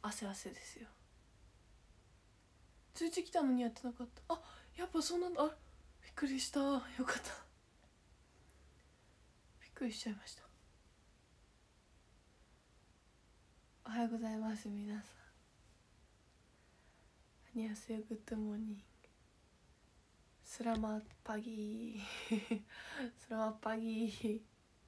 汗汗ですよ。通知来たのにやってなかった。あ、やっぱそんな、あ、びっくりした。よかった。びっくりしちゃいました。おはようございます皆さん。アニャセヨグッドモーニング。スラマッパギースラマッパギー。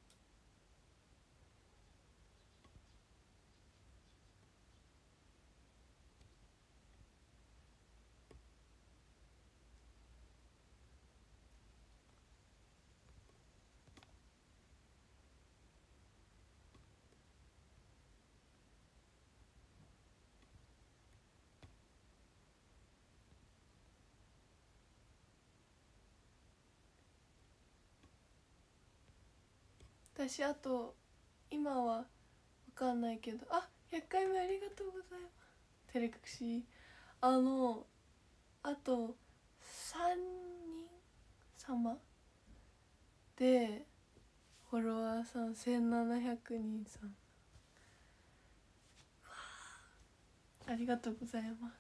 私あと今は分かんないけど、あ、100回目ありがとうございます。照れ隠し。あと3人様でフォロワーさん1700人さん、ありがとうございます。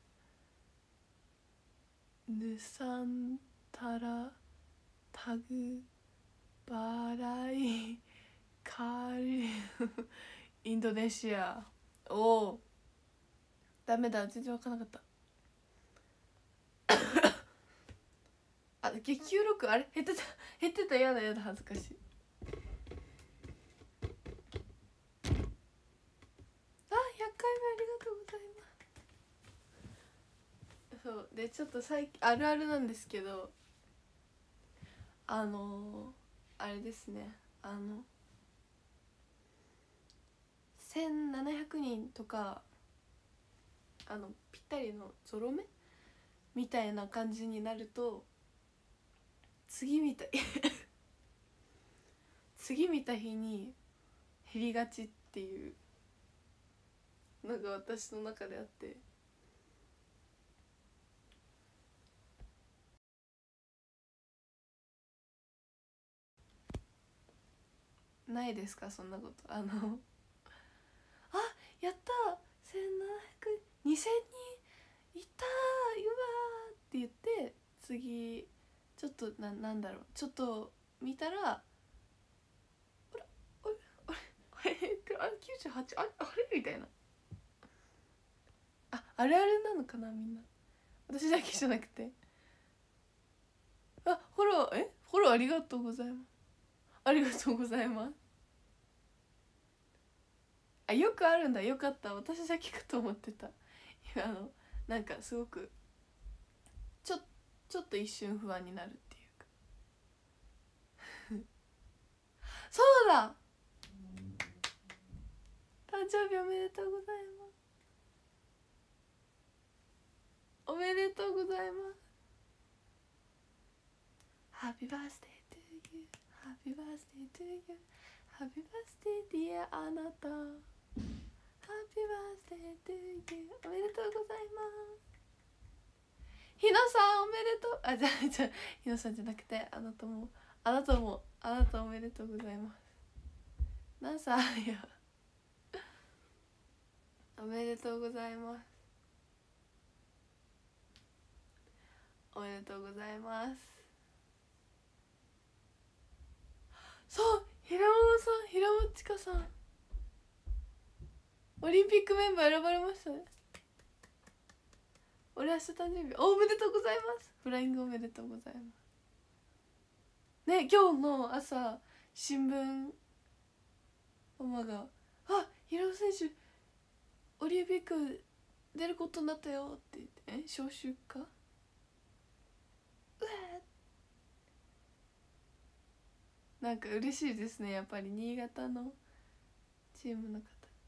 ヌサンタラタグバライカルインドネシア。おお、ダメだ、全然分からなかったあ、激球録あれ減ってたやだやだ、恥ずかしい。あ、100回目ありがとうございます。そうで、ちょっと最近あるあるなんですけど、あれですね、1700人とかぴったりのゾロ目みたいな感じになると、次見た次見た日に減りがちっていうのが私の中であって、ないですかそんなこと。あ、やったー、1700、2000人いったー、うわーって言って、次ちょっとなんだろう、ちょっと見たら、あれあれ98、あれみたいな。あるあるなのかなみんな。私だけじゃなくて。フォローありがとうございます。ありがとうございます。よくあるんだ。よかった、私だけかと思ってた。いや、なんかすごくちょっと一瞬不安になるっていうかそうだ、誕生日おめでとうございます。おめでとうございます。Happy birthday to you, Happy birthday to you, Happy birthday dear あなた、 Happy birthday to you、 おめでとうございます。ひのさんおめでとう。じゃあひのさんじゃなくて、あなたおめでとうございます。何歳やおめでとうございます。おめでとうございます。そう、平尾さん、平尾千佳さん、オリンピックメンバー選ばれましたね。俺明日誕生日。おめでとうございます。フライングおめでとうございますね。今日の朝新聞ママが「平尾選手オリンピック出ることになったよ」って言って、招集か、うわなんか嬉しいですね、やっぱり新潟のチームの方。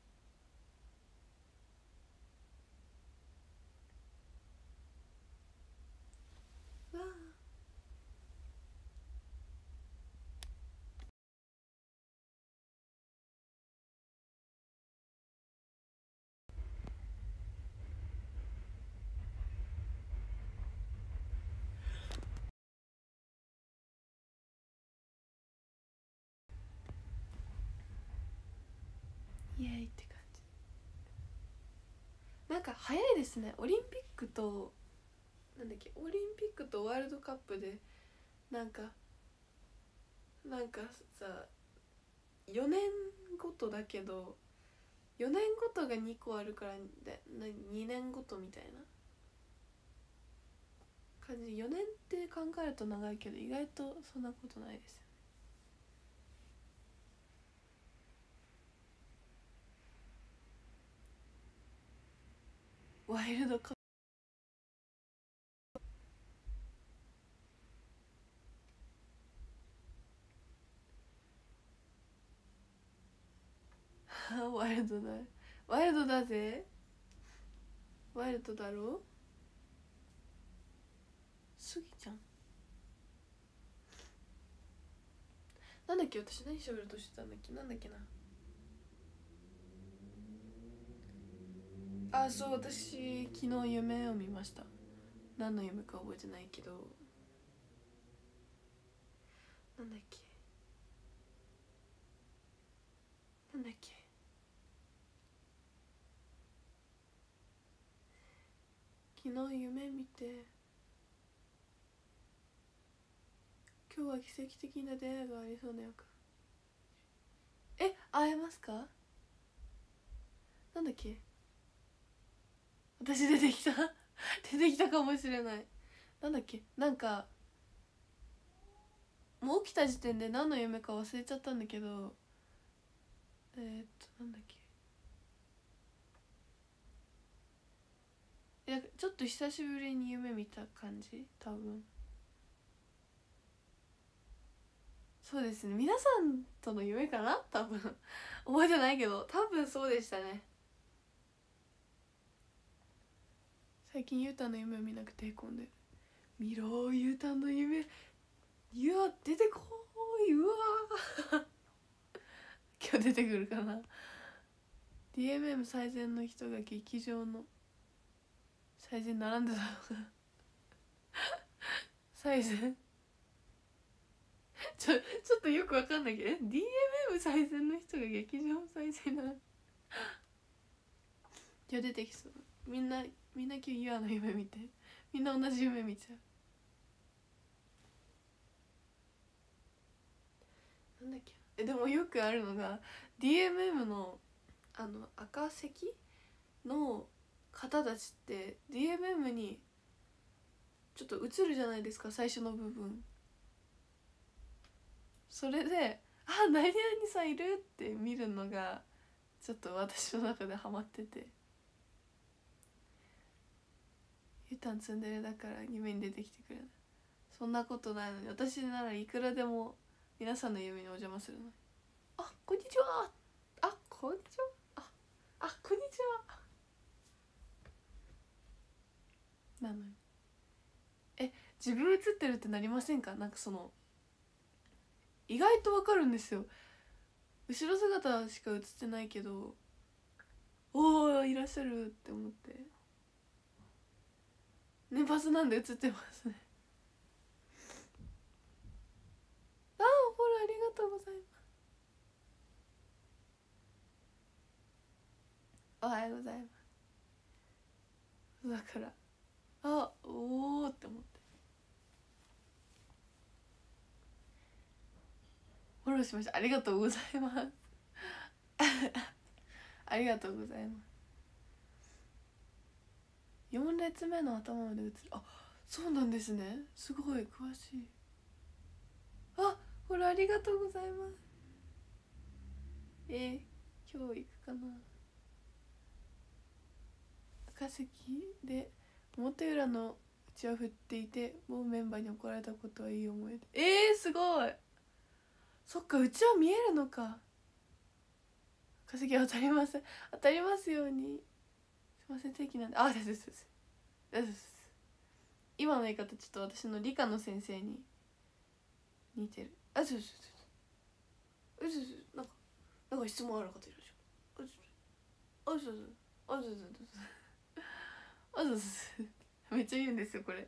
うわイエーイって感じ。 か早いですね。オリンピックとなんだっけ、オリンピックとワールドカップでなんかさ、4年ごとだけど4年ごとが2個あるから2年ごとみたいな感じ。4年って考えると長いけど意外とそんなことないですよね。ワイルドカップワイルドだ、ワイルドだぜ、ワイルドだろスギちゃん。なんだっけ、私何喋るとしてたんだっけ、なんだっけな。あ、そう、私昨日夢を見ました。何の夢か覚えてないけど、なんだっけなんだっけ、昨日夢見て、今日は奇跡的な出会いがありそうな予感。会えますか。なんだっけ、私出てきた出てきたかもしれない。なんだっけ、なんかもう起きた時点で何の夢か忘れちゃったんだけど、なんだっけ、ちょっと久しぶりに夢見た感じ、多分そうですね。皆さんとの夢かな、多分覚えてないけど多分そうでしたね。最近ゆうたの夢を見なくてへこんでる。見ろゆうたの夢、いや出てこい、うわ今日出てくるかな。 DMM 最善の人が劇場の最善並んでたのが最善ちょっとよくわかんないけど、DMM 最善の人が劇場最善並んで今日出てきそう。みんな今日ゆあの夢見て、みんな同じ夢見ちゃう。なんだっけ、でもよくあるのが DMM の赤席の方たちって DMM にちょっと映るじゃないですか、最初の部分。それで「あ、何々さんいる」って見るのがちょっと私の中でハマってて、ゆたんツンデレだから夢に出てきてくれない。そんなことないのに、私ならいくらでも皆さんの夢にお邪魔するのに。あ、こんにちは、あ、こんにちは、こんにちはなのに、自分映ってるってなりませんか。なんかその意外とわかるんですよ。後ろ姿しか映ってないけど、おーいらっしゃるって思って、年パスなんで映ってますね。あー、ほらありがとうございます。おはようございます。だからおーって思ってフォローしました。ありがとうございますありがとうございます。4列目の頭まで映る。あ、そうなんですね、すごい詳しい。あ、ほらありがとうございます。今日行くかな。赤席で表裏のうちは振っていて、もうメンバーに怒られたことはいい思い出。すごい。そっか、うちは見えるのか。赤席当たります、当たりますように。すいません、定期なんで。です今の言い方ちょっと私の理科の先生に似てる。なんか質問ある方いらっしゃる。めっちゃ言うんですよこれ。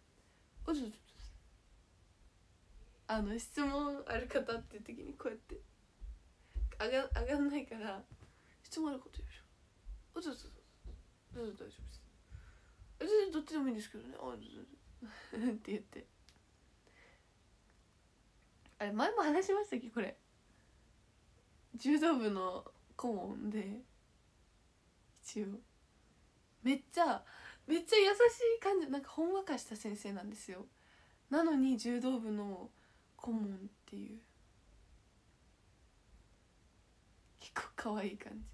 質問ある方っていう時にこうやって上がんないから、質問ある方いらっしゃる。 大丈夫です全然どっちでもいいんですけどねって言って、あれ前も話しましたっけこれ、柔道部の顧問で一応めっちゃ優しい感じ、なんかほんわかした先生なんですよ。なのに柔道部の顧問っていう結構可愛い感じ。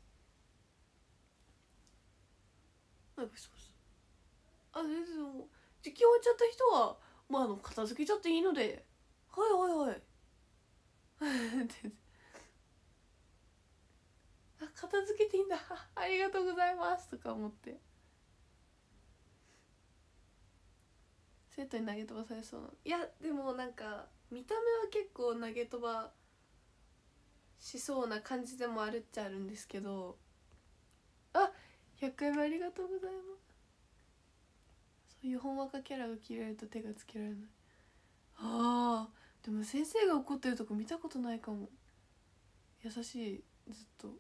なんかそうそう、全然もう実況終わっちゃった人は片付けちゃっていいので、はいはいあ、片付けていいんだありがとうございますとか思って生徒に投げ飛ばされそうな。いやでもなんか見た目は結構投げ飛ばしそうな感じでもあるっちゃあるんですけど、あ、100回もありがとうございます。そういうほんわかキャラが切れると手がつけられない。あーでも先生が怒ってるとこ見たことないかも。優しい、ずっと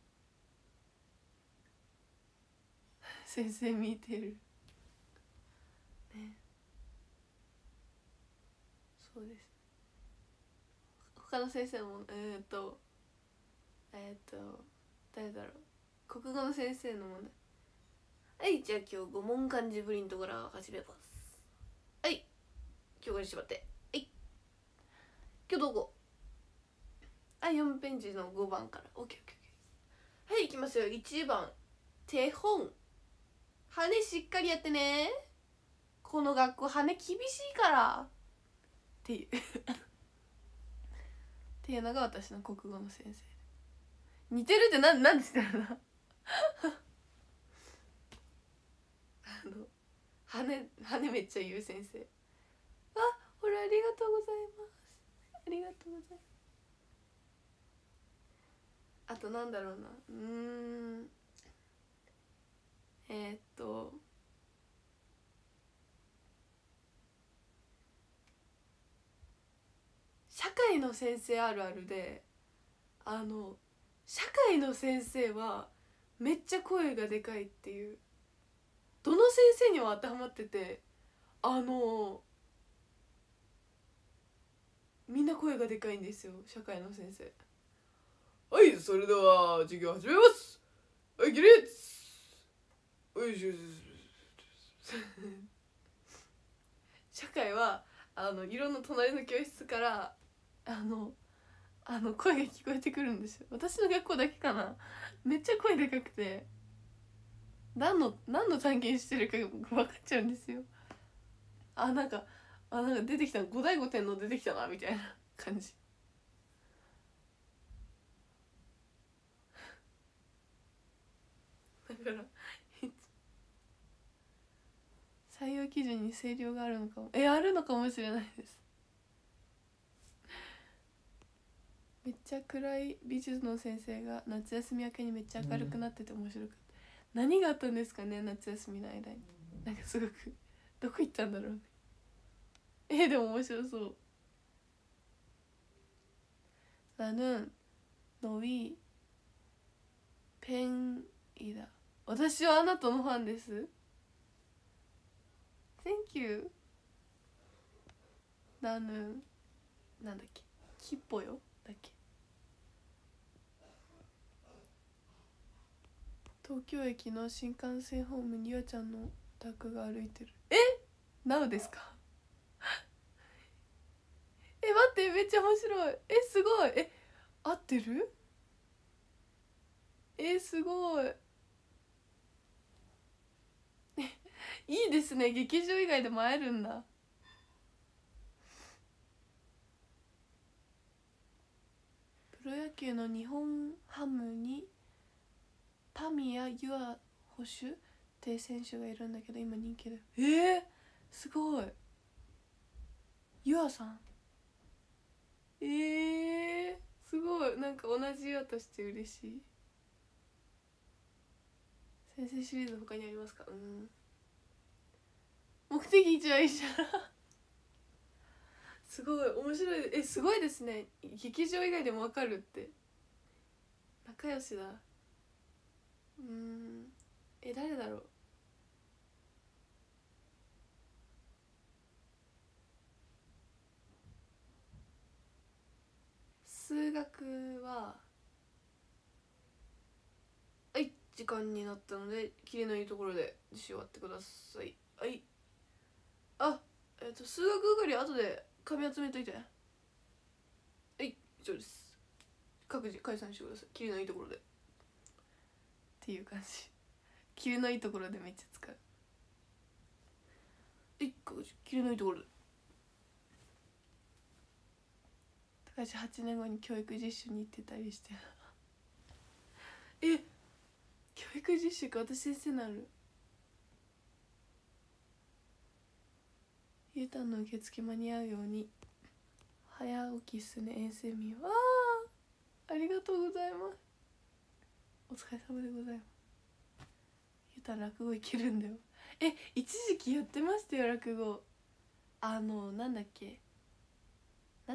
先生見てるね。そうです。他の先生も誰だろう、国語の先生の問題。はい、じゃあ今日5問漢字ぶりのところを始めます。はい、今日これ縛って、はい今日どこ、4ページの5番から OKOK。 はい、いきますよ。1番手本、羽しっかりやってね、この学校羽厳しいからっていうっていうのが私の国語の先生。似てるってなんでしてるの羽めっちゃ言う先生。あ、ほらありがとうございます、ありがとうございます。あとなんだろうな、社会の先生あるあるで、社会の先生はめっちゃ声がでかいっていう、どの先生にも当てはまってて、みんな声がでかいんですよ、社会の先生。はい、それでは授業始めます。はい、起立。よいしょ社会はいろんな隣の教室から声が聞こえてくるんですよ。私の学校だけかな、めっちゃ声でかくて何の探検してるか分かっちゃうんですよ。なんか出てきた、五醍醐天皇出てきたなみたいな感じ。だから採用基準に声量があるのかも、あるのかもしれないです。めっちゃ暗い美術の先生が夏休み明けにめっちゃ明るくなってて面白かった、何があったんですかね、夏休みの間に。なんかすごくどこ行ったんだろうね。でも面白そう。나는 너희 팬이다。私はあなたのファンです。Thank you。나는なんだっけ、キッポよだっけ。東京駅の新幹線ホームにゆあちゃんの宅が歩いてる。なおですか待って、めっちゃ面白い。すごい。合ってる？すごいいいですね、劇場以外でも会えるんだ。プロ野球の日本ハムにタミヤ・ユア捕手って選手がいるんだけど今人気だよ。すごい。ユアさん、すごい。なんか同じユアとして嬉しい。先生シリーズ他にありますか？目的地は一緒すごい面白い。すごいですね、劇場以外でも分かるって。仲良しだ。誰だろう。 数学ははい時間になったのでキレのいいところで実習終わってください。はい。数学係後で紙集めといて。はい、以上です。各自解散してください。キレのいいところでっていう感じ。キレのいいところでめっちゃ使う。各自キレのいいところで。高橋8年後に教育実習に行ってたりして教育実習か。私先生なる。ゆうたんの受付間に合うように早起きっすね。遠征見よう。ありがとうございます。お疲れ様でございます。ゆうたん落語いけるんだよ。一時期やってましたよ落語。なんだっけな、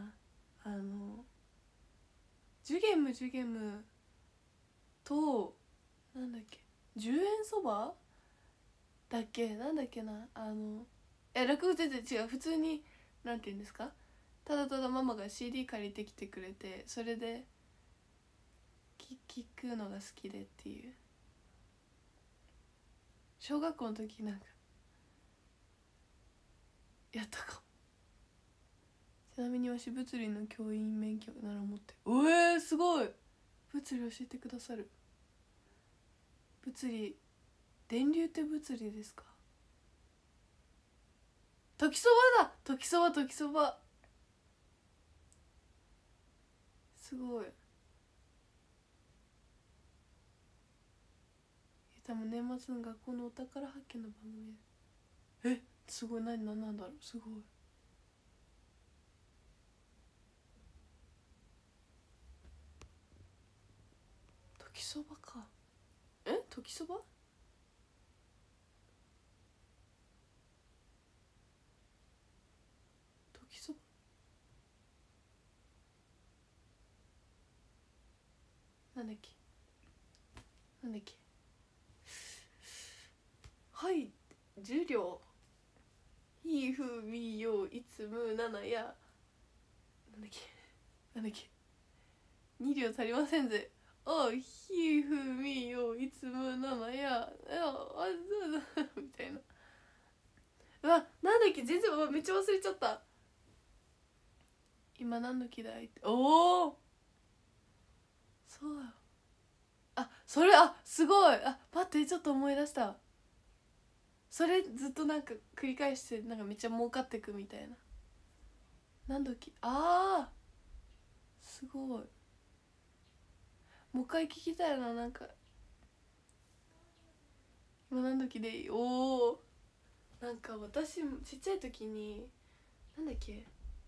ジュゲムとなんだっけ、10円そばだっけ、なんだっけな、落語全然違う。普通になんて言うんですか、ただただママが CD 借りてきてくれて、それで聞くのが好きでっていう。小学校の時なんかやったかも。ちなみにわし物理の教員免許なら持ってる。すごい。物理教えてくださる。物理、電流って物理ですか。時そばだ。時そばすごい。多分年末の学校のお宝発見の番組で。すごい。なんだろう。すごい。時そばか。時そば時そばなんだっけはい授業ひふみよいつむななやなんだっけ2両足りませんぜ。ひふみよいつむななやみたいな。なんだっけ、全然めっちゃ忘れちゃった。今何の気だいって。そうだ。それすごい。待って、ちょっと思い出した。それずっとなんか繰り返してなんかめっちゃ儲かってくみたいな。何時すごい。もう一回聞きたいな。なんか今何時でいい。なんか私ちっちゃい時になんだっけ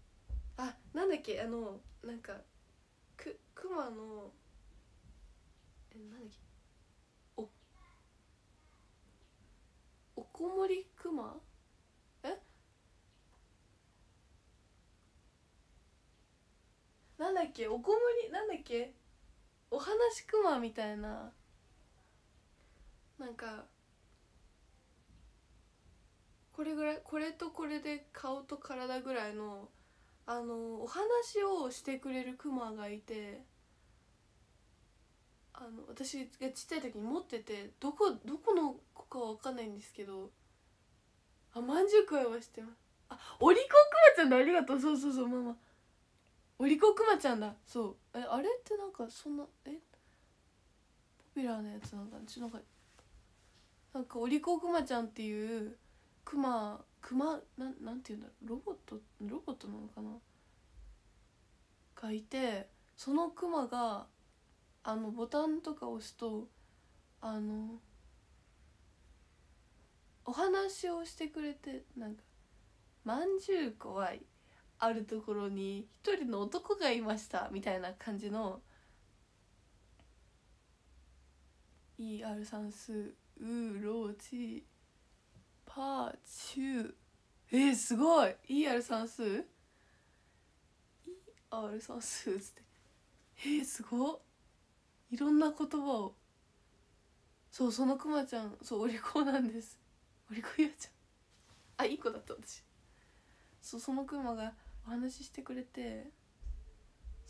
なんかクマのなんだっけおこもりクマなんだっけ、おこもりなんだっけ、お話クマみたいな。なんかこれぐらい、これとこれで顔と体ぐらいのお話をしてくれるクマがいて、私がちっちゃい時に持ってて、どこの子かは分かんないんですけど、まんじゅうくわいはしてます。お利口くまちゃんだ。ありがとう。そうママお利口くまちゃんだ。そう。あれってなんかそんなポピュラーなやつなんかなんかお利口くまちゃんっていうクマなんていうんだろう、ロボットなのかながいて、そのクマがボタンとか押すとお話をしてくれて、なんかまんじゅう怖いあるところに一人の男がいましたみたいな感じの ER 算数ウーローチパーチューすごい ER 算数 ER 算数つってすごっ。いろんな言葉を。そのくまちゃんお利口なんです。お利口ゆうちゃんいい子だった私。そのくまがお話ししてくれて、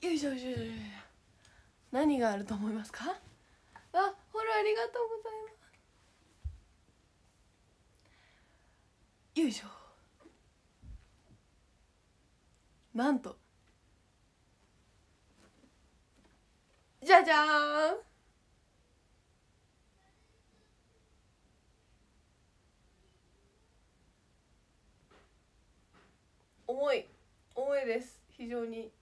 よいしょよいしょよいしょ。何があると思いますか？あ、フォローありがとうございます。よいしょ。なんとじゃじゃーん。重いです。非常に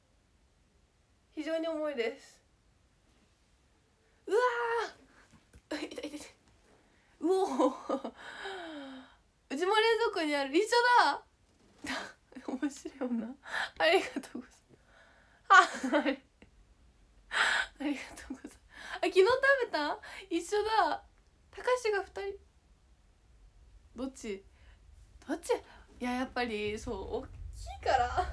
重いです。うわー痛い痛い痛い。うおーうちも冷蔵庫にある。一緒だ面白い女。ありがとうございます。ありがとうございます。あ、昨日食べた？一緒だ。たかしが2人。どっち？いや、やっぱりそう大きいから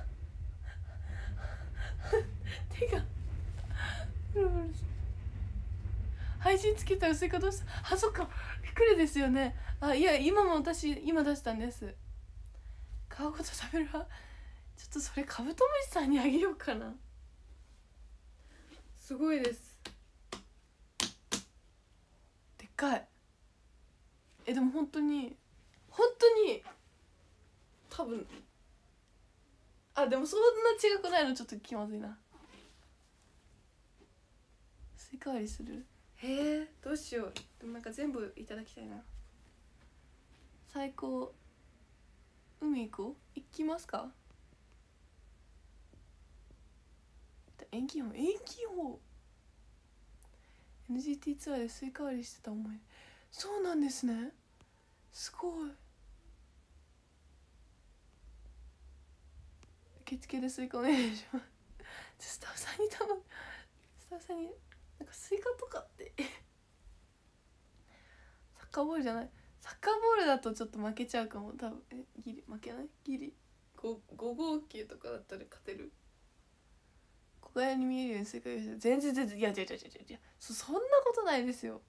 手がブルブルして。配信つけたら薄いかどうした？あ、そっか、びっくりですよね。あ、いや、今出したんです。皮ごと食べる派。ちょっとそれカブトムシさんにあげようかな。すごいです。でっかい。でも本当に多分、あ、でもそんな違くないのちょっと気まずいな。スイカ割りする？へえ、どうしよう。でもなんか全部いただきたいな。最高。海行きますか？遠近法 NGT ツアーでスイカ割りしてた思い。そうなんですね。すごい。受付でスイカお願いします。スタッフさんになんかスイカとかってサッカーボールじゃない。サッカーボールだとちょっと負けちゃうかも。多分ギリ負けない？ギリ5号球とかだったら勝てる。小柄に見えるようにスイカ用意して。全然いやそんなことないですよ。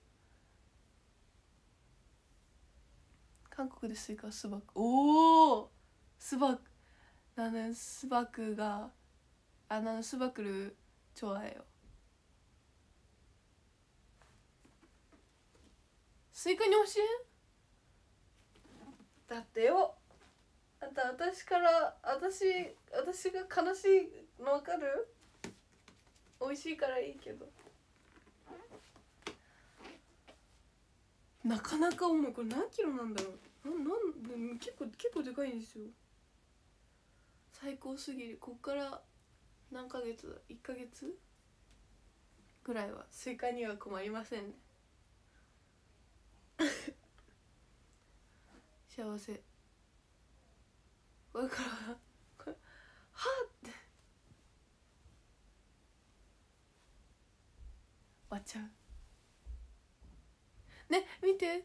韓国でスイカはスバク。おお、スバク。スバクがスバクル좋아해요。スイカに教えん？だってよ。あんた私が悲しいの分かる？美味しいからいいけど。なかなか重い。これ何キロなんだろう。結構でかいんですよ。最高すぎる。こっから何ヶ月だ？1ヶ月ぐらいはスイカには困りませんね幸せ。これからこれはって割っちゃうね。見て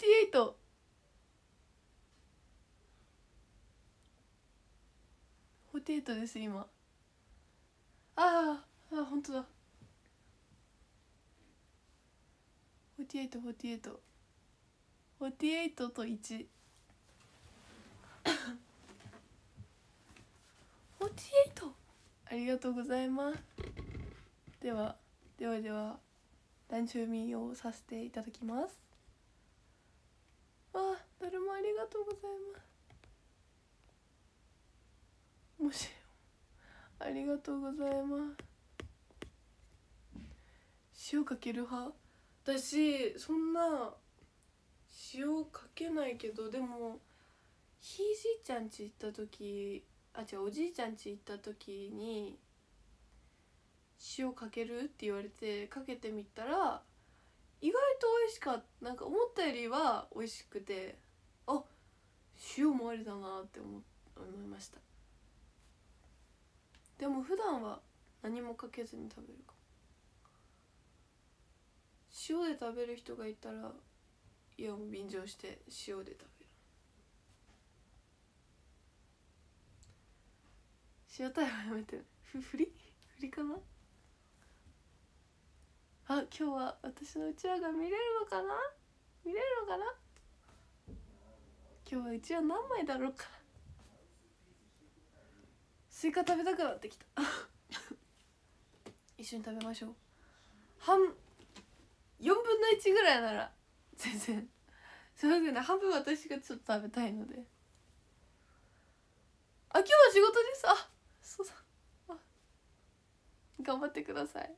48。48です今。あ本当だ。48と1。48。ありがとうございます。ではランチューミーをさせていただきます。誰もありがとうございます。もしありがとうございます。塩かける派？私そんな塩かけないけど、でもひいじいちゃん家行った時、おじいちゃん家行った時に塩かけるって言われてかけてみたら意外と美味しかった。なんか思ったよりは美味しくて、塩もありだなって思いました。でも普段は何もかけずに食べるかも。塩で食べる人がいたら、いやもう便乗して塩で食べる。塩タイはやめて。振りかな。今日は私のうちわが見れるのかな。今日はうちわ何枚だろうか。スイカ食べたくなってきた一緒に食べましょう。4分の1ぐらいなら全然すいませんね、半分私がちょっと食べたいので。あ、今日は仕事です。あ、そうだ。あ、頑張ってください。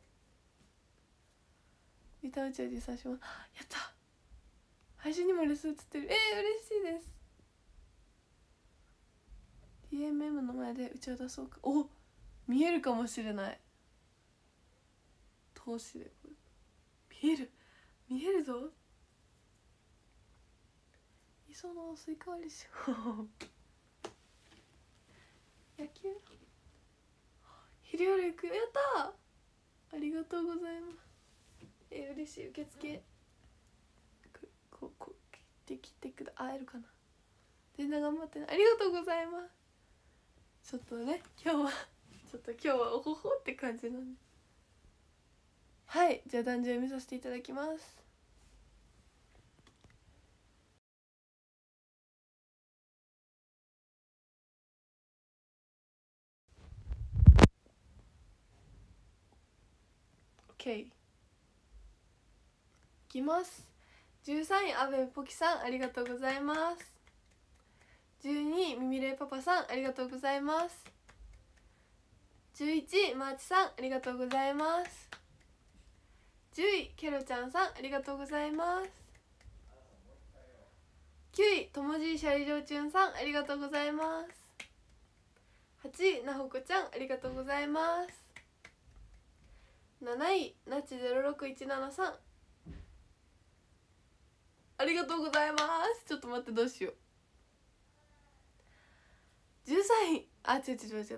リタウチャージさします。やった、配信にもレス映ってる。嬉しいです。 DMM の前でうちを出そうか。お、見えるかもしれない。投資で見えるぞ。磯のスイカ割りしよう野球昼夜行くよ。やったー、ありがとうございます。嬉しい。受付こう来てくだ、会えるかな。全然頑張ってね、ありがとうございます。ちょっとね、今日はおほほって感じなんで。はい、じゃあ壇上見させていただきます。OK、 いきます。13位阿部ポキさん、ありがとうございます。12位ミミレイパパさん、ありがとうございます。11位マーチさん、ありがとうございます。10位ケロちゃんさん、ありがとうございます。9位ともじいシャリジョーチュンさん、ありがとうございます。8位なほこちゃん、ありがとうございます。7位なち0617さん、ありがとうございます。ちょっと待って、どうしよう。13位、あ、違った、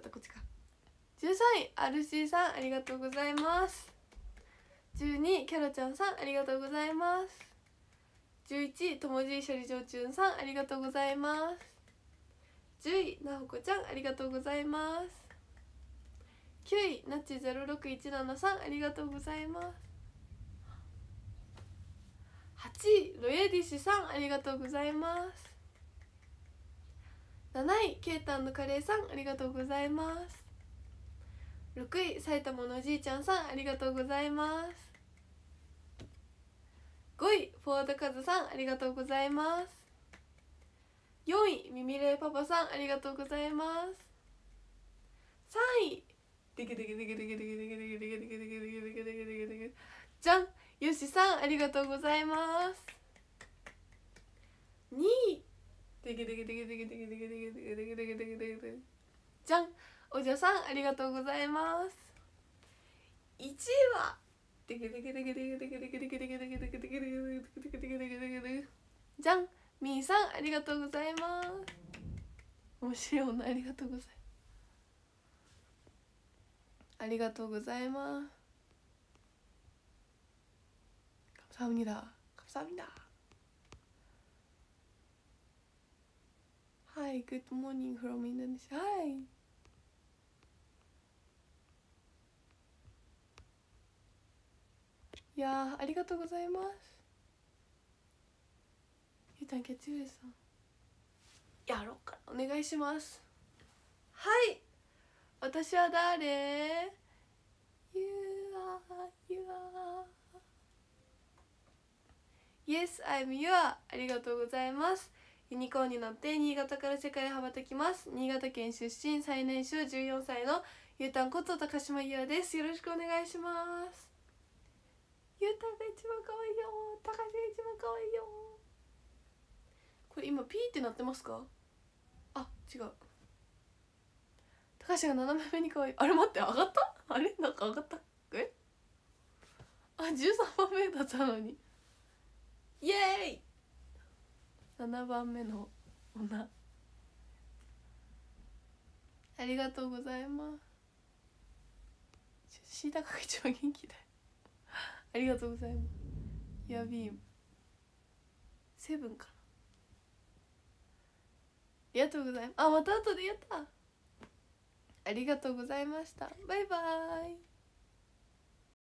こっちか。13位アルシーさん、ありがとうございます。12位キャロちゃんさん、ありがとうございます。11位ともじいシャリジョーチュンさん、ありがとうございます。10位なほこちゃん、ありがとうございます。9位なち0617さん、ありがとうございます。8位ロエディシさん、ありがとうございます。7位ケータンのカレーさん、ありがとうございます。6位埼玉のおじいちゃんさん、ありがとうございます。5位フォードカズさん、ありがとうございます。4位ミミレイパパさん、ありがとうございます。3位じゃん、よしさん、ありがとうございます。2位じゃん、おじゃさん、ありがとうございます。1位はじゃん、みーさん、ありがとうございます。面白い女、ありがとうございます。ありがとうございます。감사합니다。감사합니다。はい、Good morning from Indonesia。はい。いやありがとうございます。ゆうたん、キャッチフレーズさんやろうかな、お願いします。はい、私は誰？ You are Yes, I'm you。 ありがとうございます。ユニコーンに乗って新潟から世界へ羽ばたきます。新潟県出身、最年少14歳のゆうたんこと高島優愛です。よろしくお願いします。ゆうたんが一番可愛いよ。高島が一番可愛いよ。これ今ピーってなってますか？あ、違う。高橋が斜め目に可愛い。あれ待って、上がった？あれなんか上がった？あ、13番目だったのに。イエーイ。7番目の女、ありがとうございます。シータカが一番元気だよありがとうございます。ヤビームセブンかな。ありがとうございます。あ、また後でやった。ありがとうございました。バイバーイ。